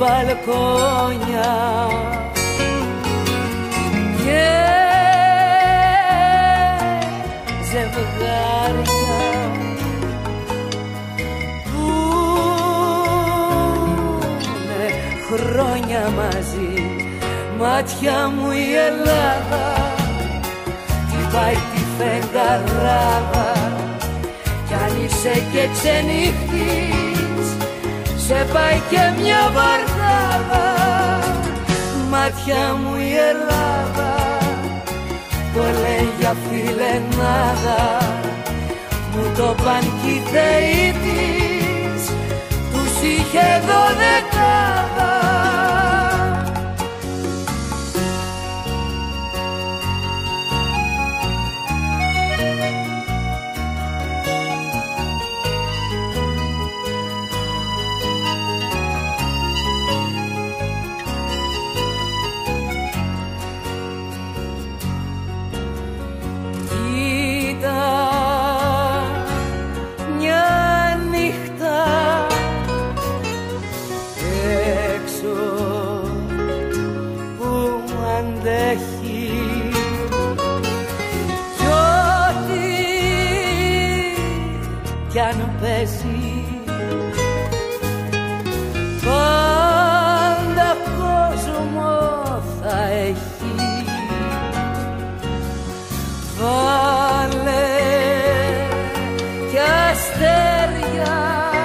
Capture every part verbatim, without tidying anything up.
μπαλκόνια και ζευγάρια που είναι χρόνια μαζί. Μάτια μου η Ελλάδα χτυπάει τη φεγγαράδα κι αν είσαι και ξενύχτης σε πάει και μια βαρδάδα. Μάτια μου η Ελλάδα το λέει για φιλενάδα, μου το παν κι οι θεοί της τους είχε δωδεκάδα. Κι ό,τι κι αν παίζει πάντα κόσμο θα έχει. Βάλε κι αστέρια,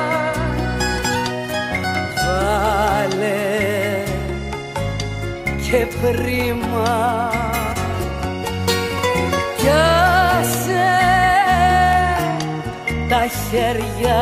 βάλε και πρίμα, πιάσε τα χέρια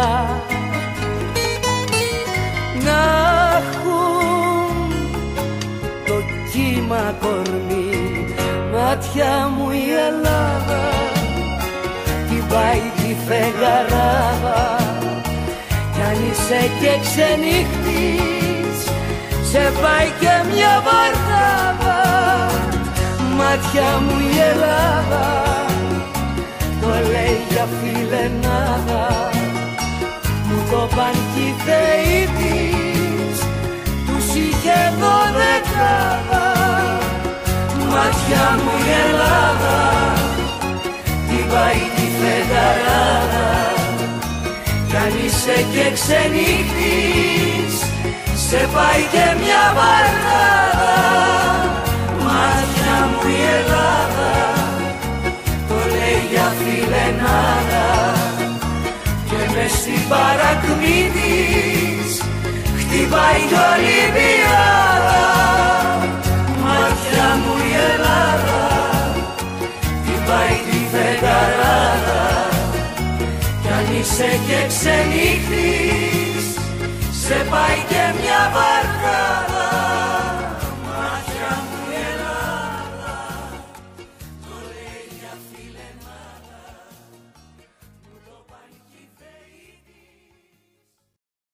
να έχουν το κύμα κορμί. Μάτια μου η Ελλάδα την πάει τη φεγγαράδα κι αν είσαι και ξενύχτης σε πάει και μια βαρδάδα. Μάτια μου η Ελλάδα το λέει για φιλενάδα, μου το παν κι οι θεοί της τους είχε δωδεκάδα. Μάτια μου η Ελλάδα την πάει τη φεγγαράδα κι αν είσαι και ξενύχτης σε πάει και μια βαρδάδα. Μάτια μου η Ελλάδα το λέει για φιλενάδα και μες στην παρακμή της χτυπάει κι Ολυμπιάδα. Μάτια μου η Ελλάδα την πάει τη φεγγαράδα κι αν είσαι και ξενύχτης